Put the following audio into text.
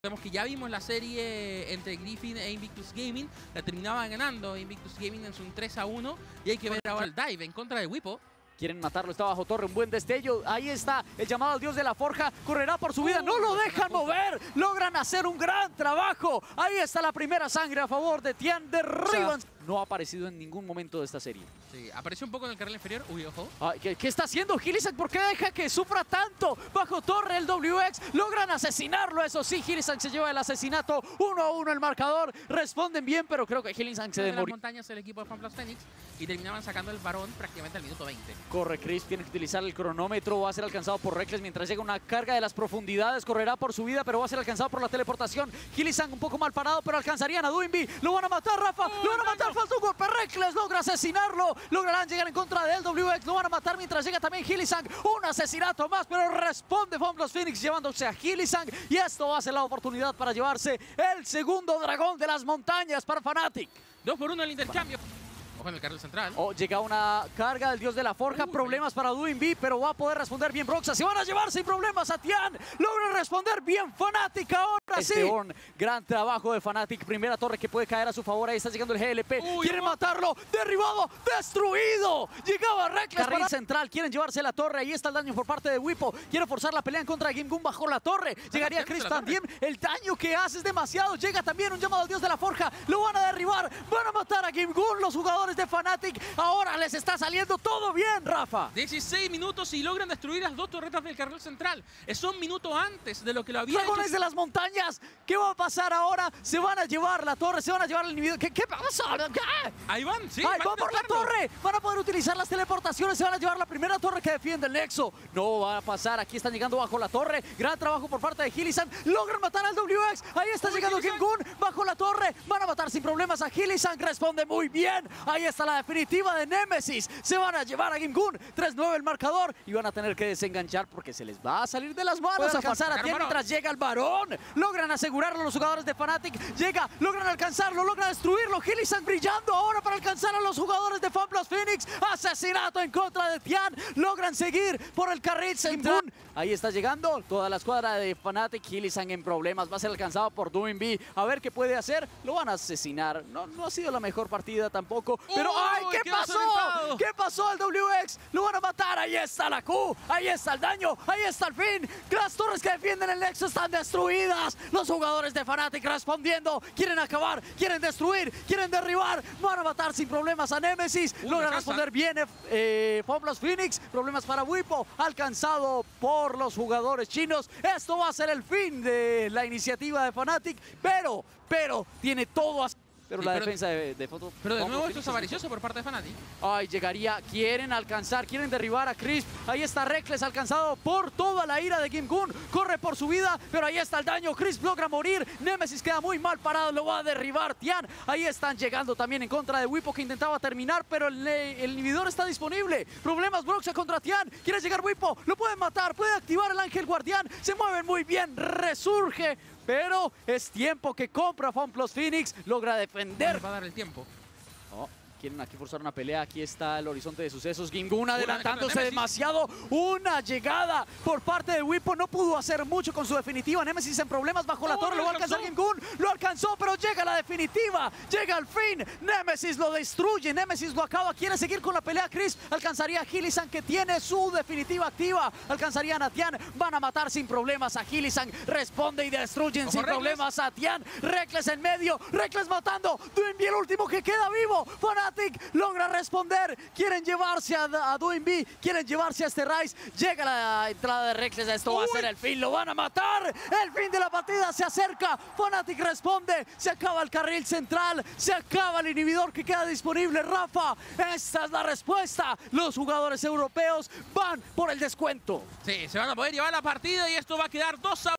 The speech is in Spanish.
Vemos que ya vimos la serie entre Griffin e Invictus Gaming, la terminaba ganando Invictus Gaming en su 3-1 y hay que ver ahora el dive en contra de Wipo. Quieren matarlo, está bajo torre, un buen destello. Ahí está el llamado al dios de la forja. Correrá por su vida, no lo dejan mover. Logran hacer un gran trabajo. Ahí está la primera sangre a favor de Tian. Derriban. No ha aparecido en ningún momento de esta serie. Sí, apareció un poco en el carril inferior. Uy, ojo. ¿Qué está haciendo Hylissang? ¿Por qué deja que sufra tanto? Bajo torre el WX. Logran asesinarlo, eso sí. Hylissang se lleva el asesinato. 1-1 el marcador. Responden bien, pero creo que Hylissang se demoró. En las montañas el equipo de FunPlus Phoenix y terminaban sacando el varón prácticamente al minuto 20. Corre Chris, tiene que utilizar el cronómetro. Va a ser alcanzado por Reckless mientras llega una carga de las profundidades. Correrá por su vida, pero va a ser alcanzado por la teleportación. Hylissang un poco mal parado, pero alcanzarían a Duinby. Lo van a matar, Rafa. Lo van a matar. Falta un golpe. Reckless logra asesinarlo. Lograrán llegar en contra del WX. Lo van a matar mientras llega también Hylissang. Un asesinato más, pero responde FunPlus Phoenix llevándose a Hylissang. Y esto va a ser la oportunidad para llevarse el segundo dragón de las montañas para Fnatic. 2-1 el intercambio. Ojo en el carril central. Llega una carga del dios de la forja. Problemas para Duinby, pero va a poder responder bien Broxah. Se van a llevar sin problemas a Tian. Logra responder bien Fnatic ahora sí. Gran trabajo de Fnatic. Primera torre que puede caer a su favor. Ahí está llegando el GLP. Quieren matarlo. Derribado. Destruido. Llegaba Reckless. Carril central. Quieren llevarse la torre. Ahí está el daño por parte de Wipo. Quiere forzar la pelea en contra de Gimgoon bajo la torre. Llegaría Chris también. El daño que hace es demasiado. Llega también un llamado al dios de la forja. Lo van a derribar. Van a matar a Gimgoon. Los jugadores de Fnatic. Ahora les está saliendo todo bien, Rafa. 16 minutos y logran destruir las dos torretas del carril central. Es un minuto antes de lo que lo había Dragones hecho. de las montañas. ¿Qué va a pasar ahora? Se van a llevar la torre, se van a llevar el inhibidor. ¿Qué pasa? ¿Qué? Ahí van, sí. Ahí van por la torre. Van a poder utilizar las teleportaciones. Se van a llevar la primera torre que defiende el Nexo. No va a pasar. Aquí están llegando bajo la torre. Gran trabajo por parte de Hylissang. Logran matar al WX. Ahí está llegando Gimgoon bajo la torre. Van a matar sin problemas a Hylissang. Responde muy bien. Ahí está la definitiva de Nemesis. Se van a llevar a Gimgoon. 3-9 el marcador. Y van a tener que desenganchar porque se les va a salir de las manos. Alcanzar a Tian mientras llega el varón. Logran asegurarlo los jugadores de Fnatic. Llega, logran alcanzarlo, logran destruirlo. Hylissang brillando ahora para alcanzar a los jugadores de FunPlus Phoenix. Asesinato en contra de Tian. Logran seguir por el carril central. Ahí está llegando toda la escuadra de Fnatic. Hylissang en problemas. Va a ser alcanzado por Duinby. A ver qué puede hacer. Lo van a asesinar. No ha sido la mejor partida tampoco. Pero ¡ay! ¿Qué pasó? ¿Qué pasó al WX? Lo van a matar. Ahí está la Q. Ahí está el daño. Ahí está el fin. Las torres que defienden el Nexo están destruidas. Los jugadores de Fnatic respondiendo. Quieren acabar. Quieren destruir. Quieren derribar. Van a matar sin problemas a Nemesis. Logran responder bien FunPlus Phoenix. Problemas para Wipo. Alcanzado por los jugadores chinos. Esto va a ser el fin de la iniciativa de Fnatic. Pero tiene todo así. Pero la defensa de foto. Pero de nuevo esto es avaricioso por parte de Fnatic. Ay, llegaría. Quieren alcanzar, quieren derribar a Chris. Ahí está Reckless alcanzado por toda la ira de Gimgoon. Corre por su vida, pero ahí está el daño. Chris logra morir. Nemesis queda muy mal parado, lo va a derribar Tian. Ahí están llegando también en contra de Wipo que intentaba terminar, pero el inhibidor está disponible. Problemas Broxah contra Tian. Quiere llegar Wipo, lo pueden matar, puede activar el ángel guardián. Se mueven muy bien, resurge. Pero es tiempo que compra FunPlus Phoenix. Logra defender. Va a dar el tiempo. Quieren aquí forzar una pelea. Aquí está el horizonte de sucesos. Gimgoon adelantándose demasiado. Una llegada por parte de Wipo. No pudo hacer mucho con su definitiva. Nemesis en problemas bajo la torre. Lo va a alcanzar Gimgoon. Lo alcanzó, pero llega la definitiva. Llega al fin. Nemesis lo destruye. Nemesis lo acaba. Quiere seguir con la pelea. Chris alcanzaría a Hylissang que tiene su definitiva activa. Alcanzarían a Tian. Van a matar sin problemas a Hylissang. Responde y destruyen sin problemas a Tian. Reckless en medio. Reckless matando. Duinby el último que queda vivo. Fnatic logra responder. Quieren llevarse a Duinby. Quieren llevarse a este Ryze. Llega la entrada de Reckless. Esto va a ser el fin. Lo van a matar. El fin de la partida se acerca. Fnatic responde. Se acaba el carril central. Se acaba el inhibidor que queda disponible. Rafa, esta es la respuesta. Los jugadores europeos van por el descuento. Sí, se van a poder llevar la partida y esto va a quedar 2-1.